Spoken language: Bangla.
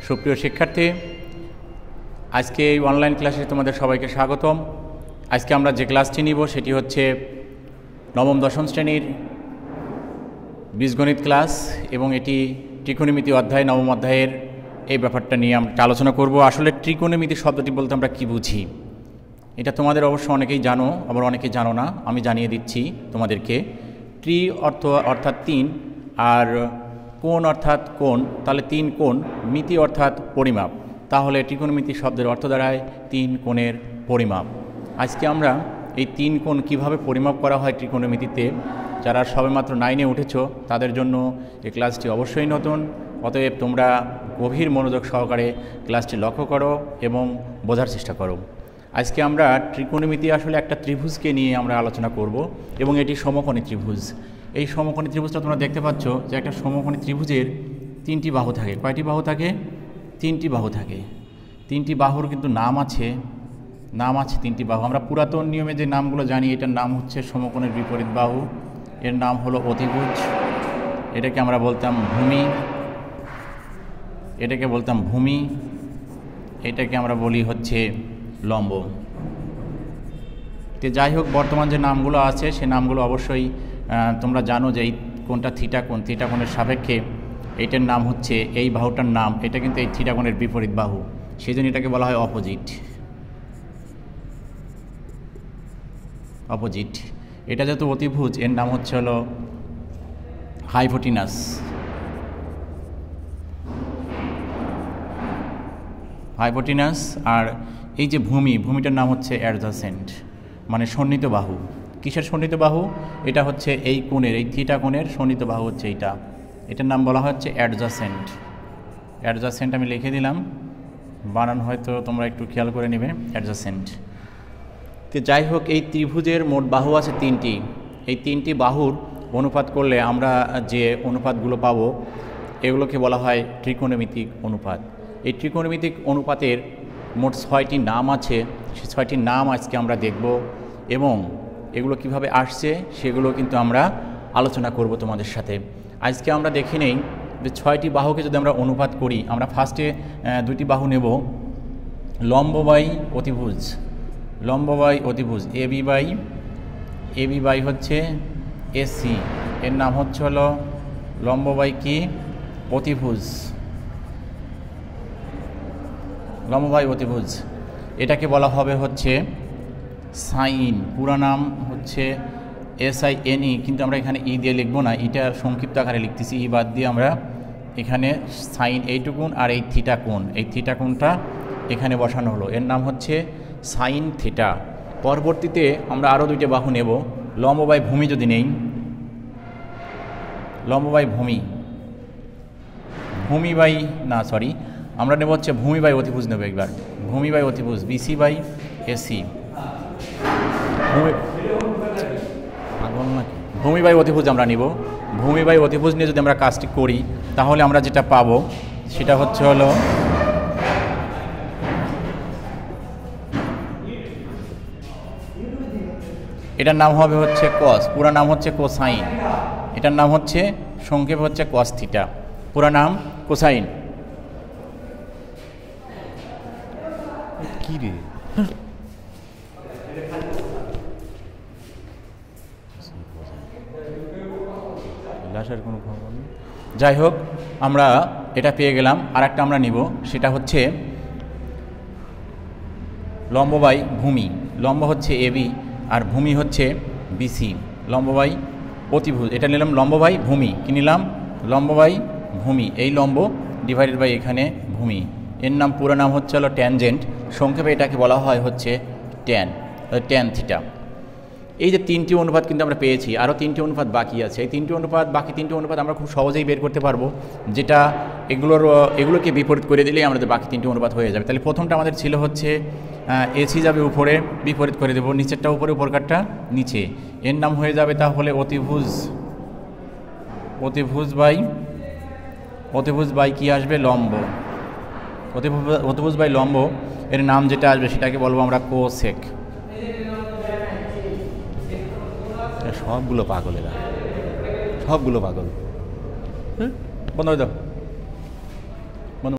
সুপ্রিয় শিক্ষার্থী, আজকে এই অনলাইন ক্লাসে তোমাদের সবাইকে স্বাগতম। আজকে আমরা যে ক্লাসটি নিব সেটি হচ্ছে নবম দশম শ্রেণীর বীজগণিত ক্লাস এবং এটি ত্রিকোণমিতি অধ্যায়, নবম অধ্যায়ের এই ব্যাপারটা নিয়ে আমরা আলোচনা করব। আসলে ত্রিকোণমিতি শব্দটি বলতে আমরা কি বুঝি, এটা তোমাদের অবশ্য অনেকেই জানো, আবার অনেকেই জানো না। আমি জানিয়ে দিচ্ছি তোমাদেরকে। ত্রি অর্থাৎ তিন, আর কোণ অর্থাৎ কোণ, তাহলে তিন কোণ, মিতি অর্থাৎ পরিমাপ, তাহলে ত্রিকোণমিতি শব্দের অর্থ দাঁড়ায় তিন কোণের পরিমাপ। আজকে আমরা এই তিন কোণ কিভাবে পরিমাপ করা হয় ত্রিকোণমিতিতে, যারা সবেমাত্র 9-এ উঠেছ তাদের জন্য এই ক্লাসটি অবশ্যই নতুন। অতএব তোমরা গভীর মনোযোগ সহকারে ক্লাসটি লক্ষ্য করো এবং বোঝার চেষ্টা করো। আজকে আমরা ত্রিকোণমিতি আসলে একটা ত্রিভুজকে নিয়ে আমরা আলোচনা করব এবং এটি সমকোণী ত্রিভুজ। এই সমকোণী ত্রিভুজটা তোমরা দেখতে পাচ্ছ যে একটা সমকোণী ত্রিভুজের তিনটি বাহু থাকে। কয়টি বাহু থাকে? তিনটি বাহু থাকে। তিনটি বাহুর কিন্তু নাম আছে তিনটি বাহু। আমরা পুরাতন নিয়মে যে নামগুলো জানি, এটার নাম হচ্ছে সমকোণের বিপরীত বাহু, এর নাম হলো অতিভুজ, এটাকে আমরা বলতাম ভূমি, এটাকে আমরা বলি হচ্ছে লম্ব। তো যাই হোক, বর্তমান যে নামগুলো আছে সে নামগুলো অবশ্যই তোমরা জানো যে এই কোণটা থিটা কোণের সাপেক্ষে এইটার নাম হচ্ছে, এই বাহুটার নাম, এটা কিন্তু এই থিটা কোণের বিপরীত বাহু, সেই জন্য এটাকে বলা হয় অপোজিট। এটা যেহেতু অতিভুজ, এর নাম হচ্ছে হলো হাইপোটিনাস। আর এই যে ভূমিটার নাম হচ্ছে অ্যাডজাসেন্ট, মানে সন্নিহিত বাহু। কিসের সন্নিহিত বাহু? এটা হচ্ছে এই কোণের, এই থিটা কোণের সন্নিহিত বাহু হচ্ছে এটার নাম বলা হচ্ছে অ্যাডজাসেন্ট। আমি লিখে দিলাম, বানান হয়তো তোমরা একটু খেয়াল করে নেবে, অ্যাডজাসেন্ট। তো যাই হোক, এই ত্রিভুজের মোট বাহু আছে তিনটি। এই তিনটি বাহুর অনুপাত করলে আমরা যে অনুপাতগুলো পাবো এগুলোকে বলা হয় ত্রিকোণমিতিক অনুপাত। এই ত্রিকোণমিতিক অনুপাতের মোট 6টি নাম আছে। সেই 6টি নাম আজকে আমরা দেখব এবং এগুলো কিভাবে আসছে সেগুলো কিন্তু আমরা আলোচনা করব তোমাদের সাথে। আজকে আমরা দেখে নেই যে 6টি বাহুকে যদি আমরা অনুপাত করি, আমরা ফার্স্টে দুইটি বাহু নেব, লম্ব বাই অতিভুজ, এবি বাই হচ্ছে এসি, এর নাম হচ্ছে হলো লম্ব বাই কি? অতিভুজ। এটাকে বলা হবে হচ্ছে সাইন, পুরো নাম হচ্ছে SINE, কিন্তু আমরা এখানে ই দিয়ে লিখবো না, এটা সংক্ষিপ্ত আকারে লিখতেছি, ই বাদ দিয়ে আমরা এখানে সাইন এইটুকুন আর এই থিটা কোণটা এখানে বসানো হলো, এর নাম হচ্ছে সাইন থিটা। পরবর্তীতে আমরা আরও দুইটা বাহু নেব, লম্ব বাই ভূমি যদি নেই, আমরা নেব হচ্ছে ভূমি বাই অতিভুজ নেব একবার, ভূমি বাই অতিভুজ, BC বাই AC, ভূমি বাই অতিভুজ আমরা নিব। ভূমি বাই অতিভুজ নিয়ে যদি আমরা কাজটি করি তাহলে আমরা যেটা পাবো সেটা হচ্ছে হলো এটার নাম হবে হচ্ছে কস, পুরো নাম হচ্ছে কোসাইন, এটার নাম হচ্ছে সংক্ষেপে হচ্ছে কস থিটা, পুরো নাম কোসাইন। কি রে, কোনো খবর নেই। যাই হোক, আমরা এটা পেয়ে গেলাম। আর একটা আমরা নিব, সেটা হচ্ছে লম্ব বাই ভূমি। লম্ব হচ্ছে AB আর ভূমি হচ্ছে BC, লম্ব বাই অতিভুজ। এটা নিলাম লম্ব বাই ভূমি, কি নিলাম? লম্ব বাই ভূমি, এই লম্ব ডিভাইডেড বাই এখানে ভূমি, এর নাম পুরো নাম হচ্ছে হলো ট্যানজেন্ট, সংক্ষেপে এটাকে বলা হয় হচ্ছে ট্যান থিটা। এই যে তিনটি অনুপাত কিন্তু আমরা পেয়েছি, আরও তিনটি অনুপাত বাকি আছে। এই বাকি তিনটি অনুপাত আমরা খুব সহজেই বের করতে পারবো, যেটা এগুলোকে বিপরীত করে দিলেই আমাদের বাকি তিনটি অনুপাত হয়ে যাবে। তাহলে প্রথমটা আমাদের ছিল হচ্ছে AC যাবে উপরে, বিপরীত করে দেবো, নিচেরটা উপরে, উপরকারটা নিচে, এর নাম হয়ে যাবে তাহলে অতিভুজ বাই কি আসবে? লম্ব। অতিভুজ বাই লম্ব, এর নাম যেটা আসবে সেটাকে বলবো আমরা কোসেক। সবগুলো পাগল, বন্ধ হয়ে দাও।